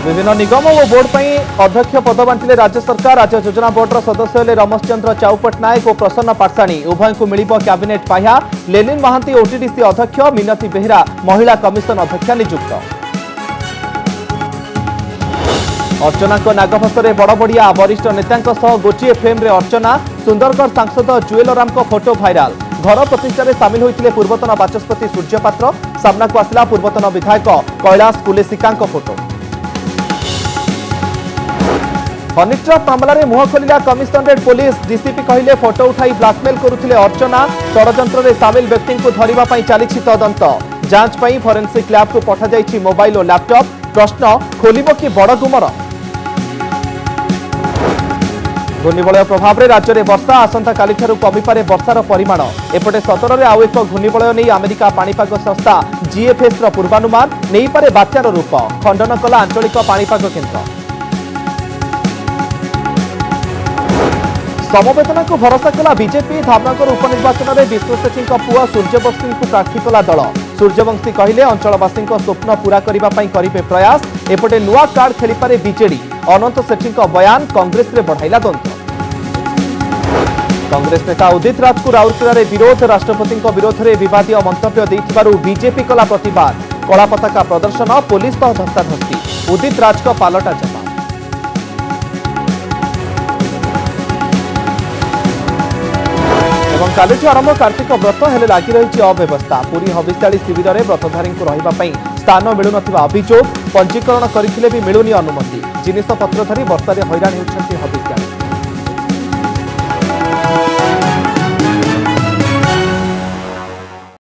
विभिन्न निगम और बोर्ड पर अध्यक्ष पद बांटिले राज्य सरकार। राज्य योजना बोर्डर सदस्य हेले रमेशचंद्र चाउ पट्टनायक और प्रसन्न पाठशाणी। उभय को मिल कैबिनेट पाह्या। लेनिन महांती ओटीडीसी अध्यक्ष, मिनती बेहेरा महिला कमिशन अध्यक्ष नियुक्त। अर्चना नागफसरे बड़बड़िया वरिष्ठ नेता गोटे फ्रेम रे अर्चना। सुंदरगढ़ सांसद जुएल राम फोटो भाइराल। घर प्रतिष्ठार सामिल होते पूर्वतन बाचस्पति सूर्य पात्र। सामना को आसला पूर्वतन विधायक Kailash Kulesika photo. Honey trap मामलें मुह खोलिला कमिशनरेट पुलिस। डीसीपी कहले फोटो उठाई ब्लाकमेल करुथिले अर्चना। षड्यंत्र में सामिल व्यक्ति को धरने चली तदंत। जांच पर फोरेंसिक लैब को पठा जाइछि मोबाइल और लैपटॉप। प्रश्न खोलिब कि बड़ गुमर। घूर्णिबलय प्रभाव में राज्य में वर्षा। आसंता काली ठारू कमिपारे वर्षार परिमाण। एपटे 17 में आउ एक घूर्णिबलय नहीं अमेरिका पाणीपाग संस्था जीएफएस पूर्वानुमान। नहीं पारे बात्यार रूप। खंडन कला आंचलिक पाणीपाग केन्द्र। समवेदना को भरोसा कला बीजेपी। धामनगर उपनिर्वाचन में विष्णु सेठी पुआ सूर्यवंशी को प्रार्थी कला दल। सूर्यवंशी कहले अंचलवासी स्वप्न पूरा करने करेंगे प्रयास। एपटे नुआ कार्ड खेलीपारे बीजेडी। अनंत सेठी बयान कांग्रेस रे बढ़ाइला द्वंद्व। कांग्रेस नेता उदित राज को राउरकेला विरोध। राष्ट्रपति विरोध में विवादीय मंतव्य देथिबारु बीजेपी कला प्रतिवाद। कला पताका प्रदर्शन, पुलिस सह धस्ताधस्ती। उदित राज का पालटा जवाब। काली आरंभ कार्तिक व्रत हेले लगी रही अव्यवस्था। पुरी हविष्याली शिविर में व्रतधारी को रही स्थान मिलून अभियोग। पंजीकरण करथिले भी मिलुनी अनुमति। जिनिष पत्र धरी वर्षा हैरान होती हविष्याली।